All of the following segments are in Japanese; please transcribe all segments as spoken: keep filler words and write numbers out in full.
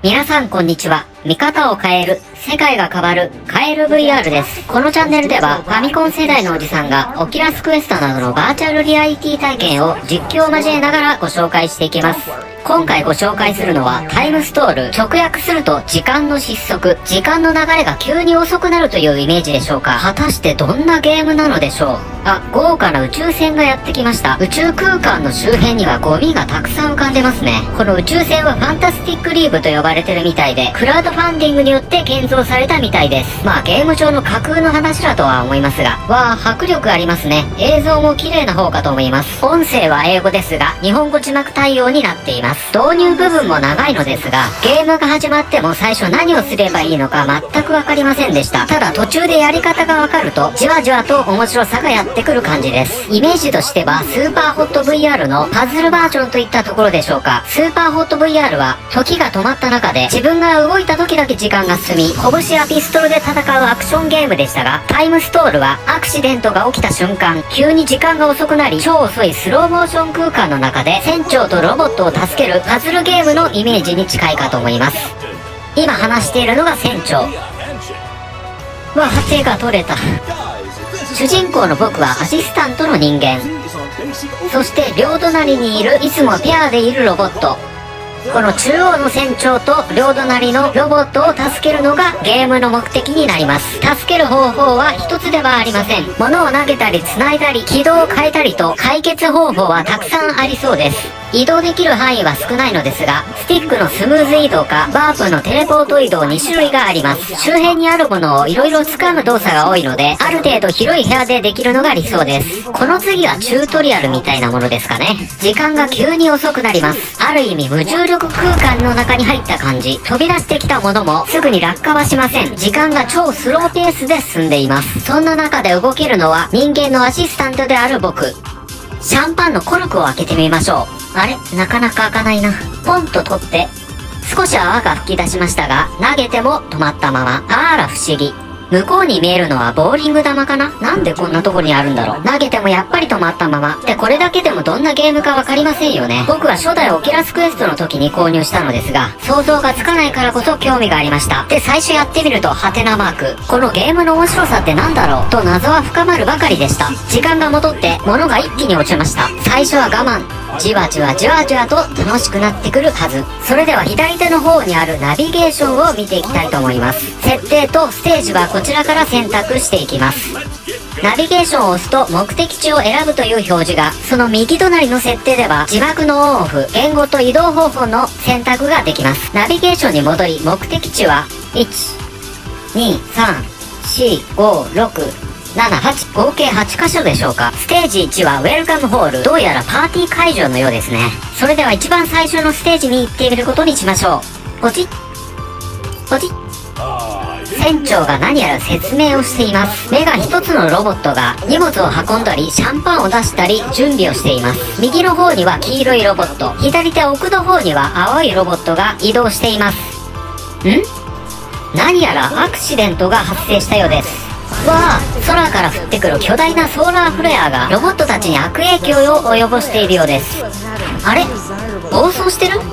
皆さんこんにちは。見方を変える、世界が変わる、カエル ブイアール です。このチャンネルでは、ファミコン世代のおじさんが、オキュラスクエストなどのバーチャルリアリティ体験を実況を交えながらご紹介していきます。今回ご紹介するのは、タイムストール。直訳すると、時間の失速。時間の流れが急に遅くなるというイメージでしょうか。果たしてどんなゲームなのでしょう。あ、豪華な宇宙船がやってきました。宇宙空間の周辺にはゴミがたくさん浮かんでますね。この宇宙船はファンタスティックリーブと呼ばれてるみたいで、クラウドファンディングによって建造されたみたいです。まあゲーム上の架空の話だとは思いますが、わあ、迫力ありますね。映像も綺麗な方かと思います。音声は英語ですが、日本語字幕対応になっています。導入部分も長いのですが、ゲームが始まっても最初何をすればいいのか全くわかりませんでした。ただ途中でやり方がわかると、じわじわと面白さがやってくる感じです。イメージとしては、スーパーホット ブイアール のパズルバージョンといったところでしょうか。スーパーホット ブイアール は、時が止まった中で、自分が動いた時だけ時間が進み、拳やピストルで戦うアクションゲームでしたが、タイムストールは、アクシデントが起きた瞬間、急に時間が遅くなり、超遅いスローモーション空間の中で、船長とロボットを助けるパズルゲームのイメージに近いかと思います。今話しているのが船長。わ、手が取れた。主人公の僕はアシスタントの人間。そして両隣にいるいつもペアでいるロボット。この中央の船長と両隣のロボットを助けるのがゲームの目的になります。助ける方法は一つではありません。物を投げたり繋いだり軌道を変えたりと解決方法はたくさんありそうです。移動できる範囲は少ないのですが、スティックのスムーズ移動かワープのテレポート移動に種類があります。周辺にあるものを色々掴む動作が多いので、ある程度広い部屋でできるのが理想です。この次はチュートリアルみたいなものですかね。時間が急に遅くなります。ある意味無重力空間の中に入った感じ。飛び出してきたものもすぐに落下はしません。時間が超スローペースで進んでいます。そんな中で動けるのは人間のアシスタントである僕。シャンパンのコルクを開けてみましょう。あれ、なかなか開かないな。ポンと取って、少し泡が吹き出しましたが、投げても止まったまま。あら不思議。向こうに見えるのはボーリング玉かな？なんでこんなとこにあるんだろう。投げてもやっぱり止まったまま。で、これだけでもどんなゲームかわかりませんよね。僕は初代オキュラスクエストの時に購入したのですが、想像がつかないからこそ興味がありました。で、最初やってみると、ハテナマーク。このゲームの面白さってなんだろうと謎は深まるばかりでした。時間が戻って、物が一気に落ちました。最初は我慢。じわじわじわじわと楽しくなってくるはず。それでは左手の方にあるナビゲーションを見ていきたいと思います。設定とステージはこちらから選択していきます。ナビゲーションを押すと目的地を選ぶという表示が、その右隣の設定では字幕のオンオフ、言語と移動方法の選択ができます。ナビゲーションに戻り、目的地はいち、に、さん、よん、ご、ろく、なな、はち、合計はち箇所でしょうか。ステージいちはウェルカムホール。どうやらパーティー会場のようですね。それでは一番最初のステージに行ってみることにしましょう。ポチッポチッ。船長が何やら説明をしています。目が一つのロボットが荷物を運んだりシャンパンを出したり準備をしています。右の方には黄色いロボット、左手奥の方には青いロボットが移動しています。ん？何やらアクシデントが発生したようです。わあ、空から降ってくる巨大なソーラーフレアがロボットたちに悪影響を及ぼしているようです。あれ？暴走してる？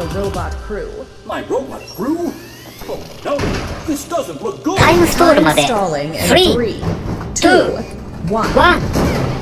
タイムストールまでスリー、ツー、ワン。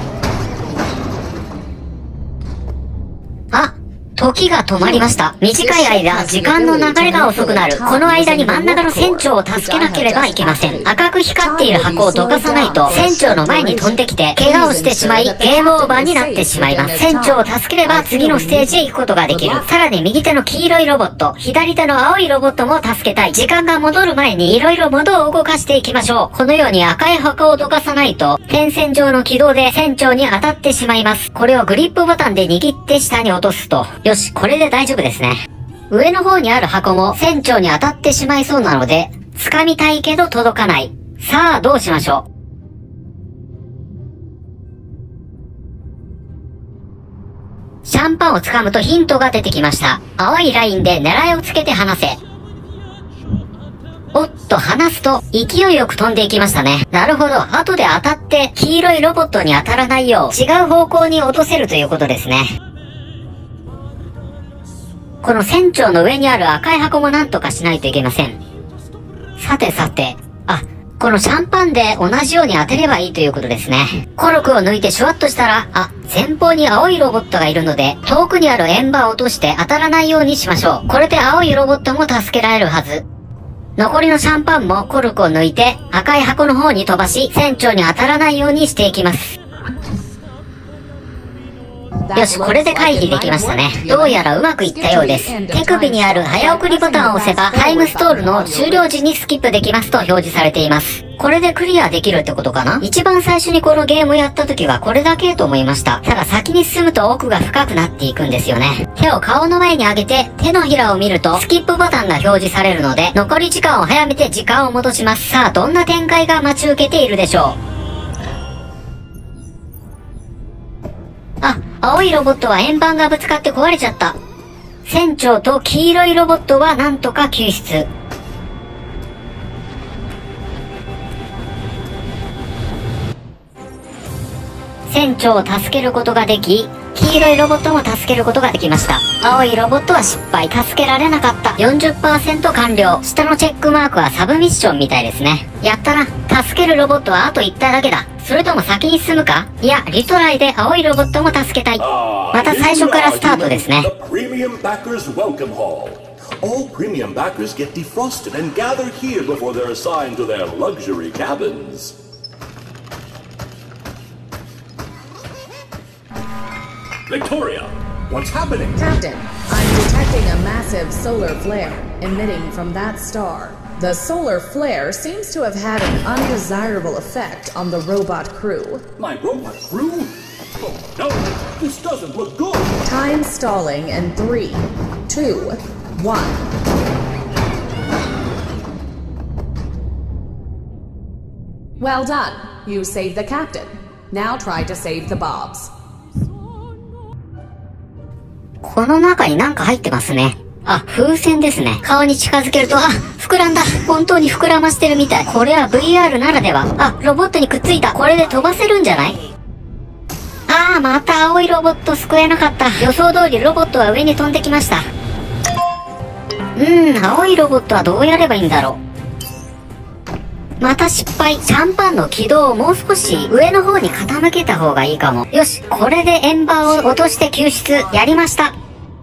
あ、時が止まりました。短い間、時間の流れが遅くなる。この間に真ん中の船長を助けなければいけません。赤く光っている箱をどかさないと、船長の前に飛んできて、怪我をしてしまい、ゲームオーバーになってしまいます。船長を助ければ次のステージへ行くことができる。さらに右手の黄色いロボット、左手の青いロボットも助けたい。時間が戻る前に色々物を動かしていきましょう。このように赤い箱をどかさないと、点線上の軌道で船長に当たってしまいます。これをグリップボタンで握って下に落とすと、よし、これで大丈夫ですね。上の方にある箱も船長に当たってしまいそうなので、掴みたいけど届かない。さあ、どうしましょう。シャンパンを掴むとヒントが出てきました。青いラインで狙いをつけて離せ。おっと、離すと勢いよく飛んでいきましたね。なるほど、後で当たって黄色いロボットに当たらないよう違う方向に落とせるということですね。 この船長の上にある赤い箱もなんとかしないといけません。さてさて、あ、このシャンパンで同じように当てればいいということですね。コルクを抜いてシュワッとしたら、あ、前方に青いロボットがいるので、遠くにある円盤を落として当たらないようにしましょう。これで青いロボットも助けられるはず。残りのシャンパンもコルクを抜いて赤い箱の方に飛ばし、船長に当たらないようにしていきます。よし、これで回避できましたね。どうやらうまくいったようです。手首にある早送りボタンを押せば、タイムストールの終了時にスキップできますと表示されています。これでクリアできるってことかな？一番最初にこのゲームをやった時はこれだけと思いました。ただ先に進むと奥が深くなっていくんですよね。手を顔の前に上げて、手のひらを見るとスキップボタンが表示されるので、残り時間を早めて時間を戻します。さあ、どんな展開が待ち受けているでしょう。あ、青いロボットは円盤がぶつかって壊れちゃった。船長と黄色いロボットはなんとか救出。船長を助けることができ、黄色いロボットも助けることができました。青いロボットは失敗、助けられなかった。よんじゅっパーセント 完了。下のチェックマークはサブミッションみたいですね。やったな。助けるロボットはあといっただけだ。それとも先に進むか？いや、リトライで青いロボットも助けたい。また最初からスタートですね。 All premium backers get defrosted and gather here before they're assigned to their luxury cabins. Victoria, what's happening? Captain, I'm detecting a massive solar flare emitting from that star. The solar flare seems to have had an undesirable effect on the robot crew. My robot crew? Oh no, this doesn't look good. Time stalling in three, two, one. Well done. You saved the captain. Now try to save the Bobs. この中になんか入ってますね。あ、風船ですね。顔に近づけると、あ、膨らんだ。本当に膨らましてるみたい。これは ブイアール ならでは。あ、ロボットにくっついた。これで飛ばせるんじゃない？あー、また青いロボット救えなかった。予想通りロボットは上に飛んできました。うーん、青いロボットはどうやればいいんだろう。また失敗。シャンパンの軌道をもう少し上の方に傾けた方がいいかも。よし、これで円盤を落として救出。やりました。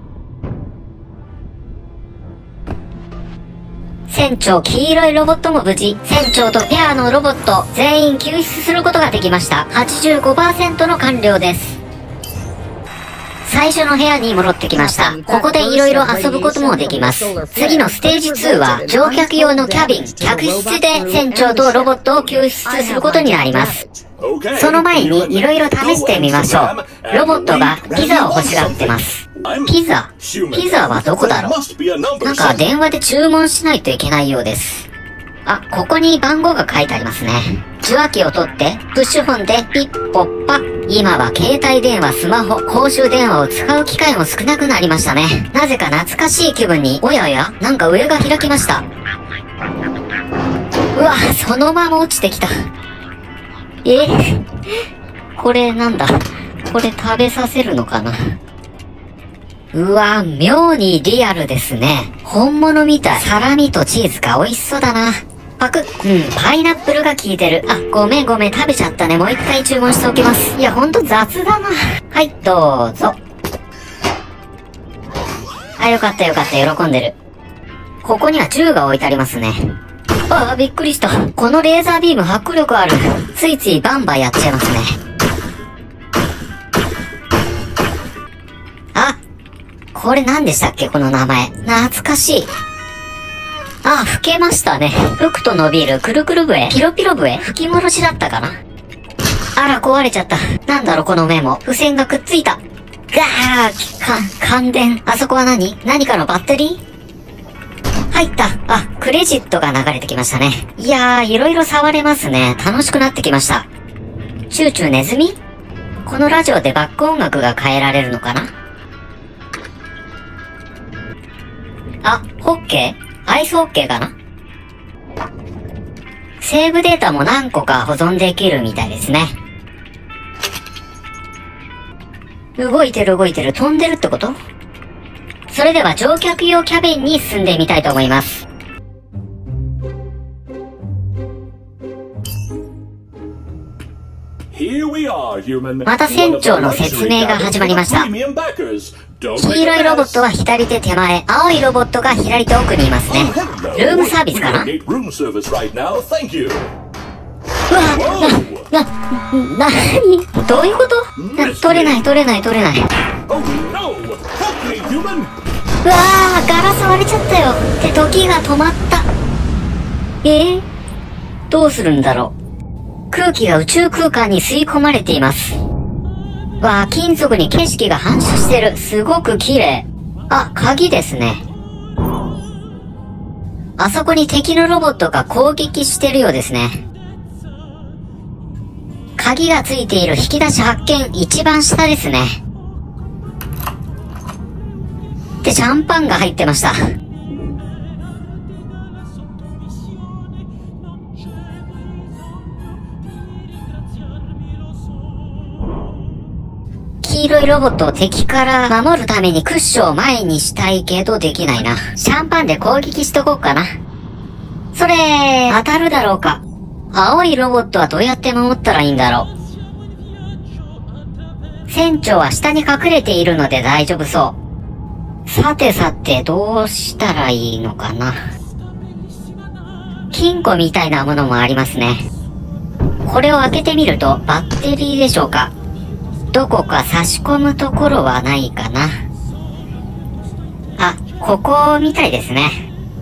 船長、黄色いロボットも無事。船長とペアのロボット、全員救出することができました。はちじゅうごパーセント の完了です。最初の部屋に戻ってきました。ここで色々遊ぶこともできます。次のステージツーは乗客用のキャビン、客室で船長とロボットを救出することになります。その前に色々試してみましょう。ロボットがピザを欲しがってます。ピザ？ピザはどこだろう？なんか電話で注文しないといけないようです。あ、ここに番号が書いてありますね。受話器を取って、プッシュホンでピッポッパ。今は携帯電話、スマホ、公衆電話を使う機会も少なくなりましたね。なぜか懐かしい気分に、おやおや、なんか上が開きました。うわ、そのまま落ちてきた。えー、これなんだ？これ食べさせるのかな？うわ、妙にリアルですね。本物みたい。サラミとチーズが美味しそうだな。パクッ。うん、パイナップルが効いてる。あ、ごめんごめん、食べちゃったね。もう一回注文しておきます。いや、ほんと雑だな。はい、どうぞ。あ、よかったよかった、喜んでる。ここには銃が置いてありますね。ああ、びっくりした。このレーザービーム迫力ある。ついついバンバンやっちゃいますね。あ、これ何でしたっけ、この名前。懐かしい。あ、吹けましたね。吹くと伸びるくるくる笛、ピロピロ笛、吹き戻しだったかな。あら、壊れちゃった。なんだろ、このメモ。付箋がくっついた。ガーか、感電。あそこは何？何かのバッテリー？入った。あ、クレジットが流れてきましたね。いやー、いろいろ触れますね。楽しくなってきました。チューチューネズミ？このラジオでバック音楽が変えられるのかな？あ、ホッケー？アイスホッケーかな？セーブデータも何個か保存できるみたいですね。動いてる動いてる。飛んでるってこと？ それでは乗客用キャビンに進んでみたいと思います。また船長の説明が始まりました。黄色いロボットは左手手前、青いロボットが左手奥にいますね。ルームサービスかな？うわ、な、な、なに？どういうこと？取れない取れない取れない。うわー、ガラス割れちゃったよ。って時が止まった。えー、どうするんだろう。空気が宇宙空間に吸い込まれています。わあ、金属に景色が反射してる。すごく綺麗。あ、鍵ですね。あそこに敵のロボットが攻撃してるようですね。鍵がついている引き出し発見、一番下ですね。で、シャンパンが入ってました。黄色いロボットを敵から守るためにクッションを前にしたいけどできないな。シャンパンで攻撃しとこうかな。それ、当たるだろうか。青いロボットはどうやって守ったらいいんだろう。船長は下に隠れているので大丈夫そう。さてさて、どうしたらいいのかな。金庫みたいなものもありますね。これを開けてみると、バッテリーでしょうか。どこか差し込むところはないかな。あ、ここみたいですね。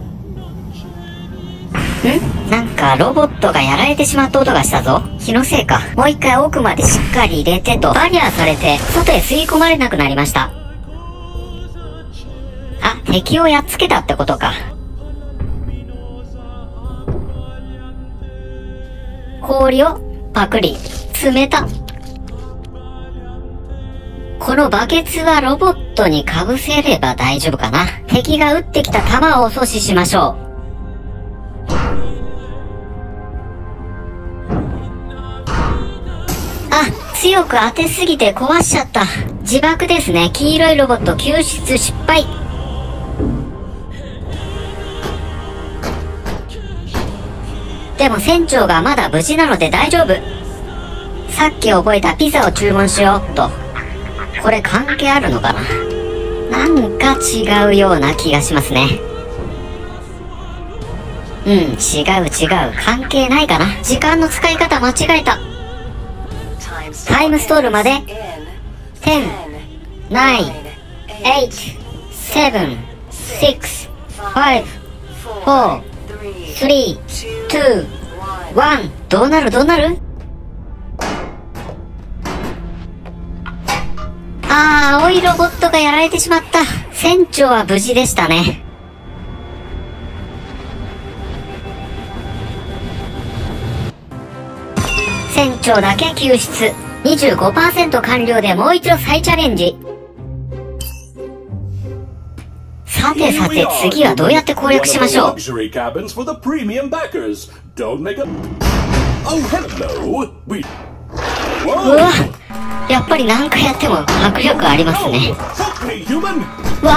ん？なんかロボットがやられてしまった音がしたぞ。気のせいか。もう一回奥までしっかり入れてと、バリアされて外へ吸い込まれなくなりました。あ、敵をやっつけたってことか。氷をパクリ。冷た。このバケツはロボットに被せれば大丈夫かな。敵が撃ってきた弾を阻止しましょう。あ、強く当てすぎて壊しちゃった。自爆ですね。黄色いロボット救出失敗。でも船長がまだ無事なので大丈夫。さっき覚えたピザを注文しようっと。これ関係あるのかな。なんか違うような気がしますね。うん、違う違う。関係ないかな。時間の使い方間違えた。タイムストールまで。じゅう、きゅう、はち、なな、はち、ご、よん、さん、に、に、いち。どうなるどうなる。あー、青いロボットがやられてしまった。船長は無事でしたね。船長だけ救出。にじゅうごパーセント 完了でもう一度再チャレンジ。さてさて、次はどうやって攻略しましょう。うわ、やっぱり何回やっても迫力ありますね。わ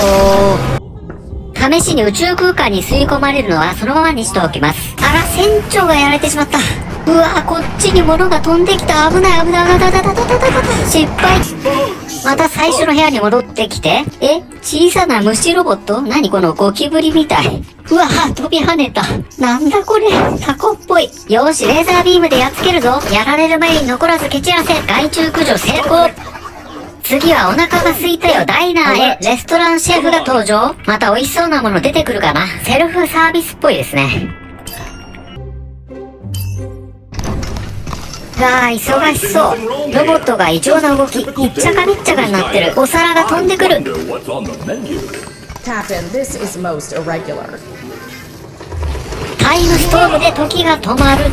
ーお、試しに宇宙空間に吸い込まれるのはそのままにしておきます。あら、船長がやられてしまった。うわー、こっちに物が飛んできた。危ない危ない危ない危ない危ない危ない。失敗。また最初の部屋に戻ってきて。え、小さな虫ロボット？何このゴキブリみたい。うわー、飛び跳ねた。なんだこれ、タコっぽい。よーし、レーザービームでやっつけるぞ。やられる前に残らず蹴散らせ。害虫駆除成功。次はお腹が空いたよ。ダイナーへ。レストランシェフが登場。また美味しそうなもの出てくるかな。セルフサービスっぽいですね。あー、忙しそう。ロボットが異常な動き。いっちゃかめっちゃかになってる。お皿が飛んでくる。タイムストームで時が止まる。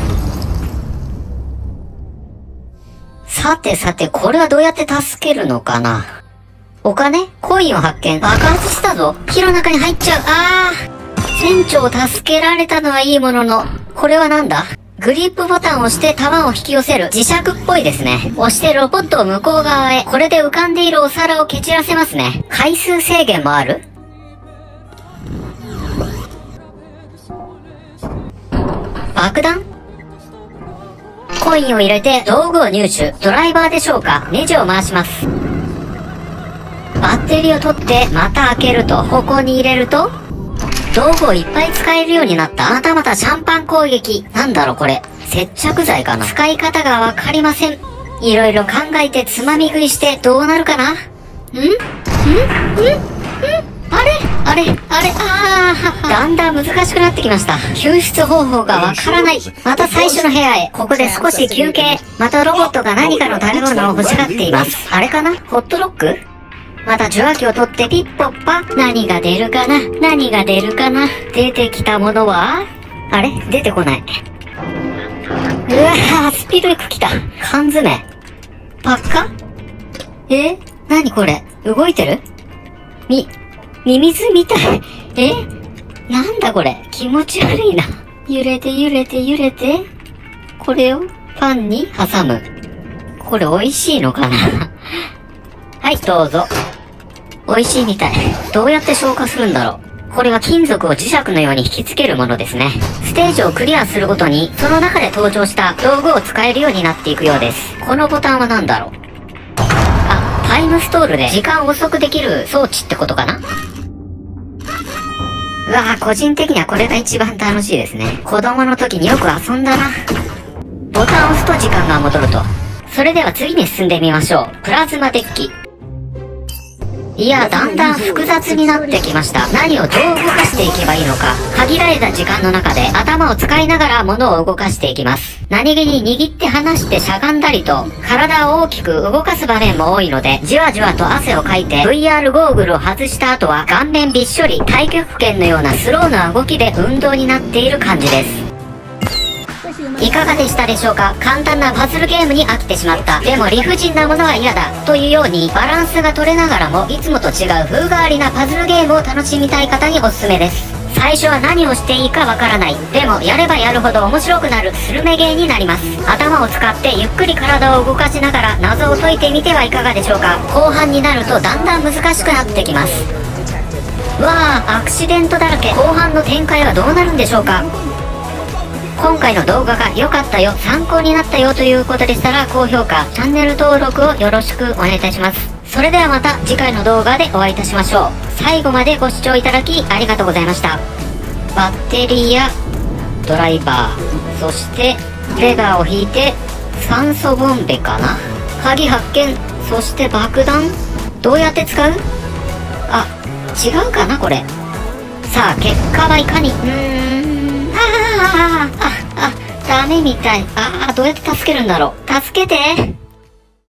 さてさて、これはどうやって助けるのかな。お金？コインを発見。爆発したぞ。火の中に入っちゃう。あー、船長を助けられたのはいいものの、これはなんだ？ グリップボタンを押して弾を引き寄せる磁石っぽいですね。押してロボットを向こう側へ。これで浮かんでいるお皿を蹴散らせますね。回数制限もある？爆弾？コインを入れて道具を入手。ドライバーでしょうか？ネジを回します。バッテリーを取ってまた開けると、ここに入れると道具をいっぱい使えるようになった。またまたシャンパン攻撃。なんだろこれ。接着剤かな？使い方がわかりません。いろいろ考えてつまみ食いしてどうなるかな？ん？ん？ん？ん？あれあれあれあーだんだん難しくなってきました。救出方法がわからない。また最初の部屋へ。ここで少し休憩。またロボットが何かの食べ物を欲しがっています。あれかな？ホットロック？また受話器を取ってピッポッパ。何が出るかな？何が出るかな？出てきたものは？あれ？出てこない。うわぁ、スピードよく来た。缶詰。パッカ？え？何これ？動いてる？み、ミミズみたい。え？なんだこれ？気持ち悪いな。揺れて揺れて揺れて。これをパンに挟む。これ美味しいのかな？はい、どうぞ。美味しいみたい。どうやって消化するんだろう。これは金属を磁石のように引きつけるものですね。ステージをクリアするごとに、その中で登場した道具を使えるようになっていくようです。このボタンは何だろう。あ、タイムストールで時間を遅くできる装置ってことかな。うわぁ、個人的にはこれが一番楽しいですね。子供の時によく遊んだな。ボタンを押すと時間が戻ると。それでは次に進んでみましょう。プラズマデッキ。いや、だんだん複雑になってきました。何をどう動かしていけばいいのか。限られた時間の中で頭を使いながら物を動かしていきます。何気に握って離してしゃがんだりと、体を大きく動かす場面も多いので、じわじわと汗をかいて ブイアール ゴーグルを外した後は顔面びっしょり、太極拳のようなスローな動きで運動になっている感じです。いかがでしたでしょうか？簡単なパズルゲームに飽きてしまった。でも理不尽なものは嫌だ。というようにバランスが取れながらもいつもと違う風変わりなパズルゲームを楽しみたい方におすすめです。最初は何をしていいかわからない。でもやればやるほど面白くなるスルメゲーになります。頭を使ってゆっくり体を動かしながら謎を解いてみてはいかがでしょうか？後半になるとだんだん難しくなってきます。わあ、アクシデントだらけ。後半の展開はどうなるんでしょうか？今回の動画が良かったよ、参考になったよということでしたら高評価、チャンネル登録をよろしくお願いいたします。それではまた次回の動画でお会いいたしましょう。最後までご視聴いただきありがとうございました。バッテリーやドライバー、そしてレバーを引いて酸素ボンベかな。鍵発見、そして爆弾、どうやって使う？あ、違うかなこれ。さあ結果はいかに。うーんああ、あ、あ、ダメみたい。ああ、どうやって助けるんだろう。助けて。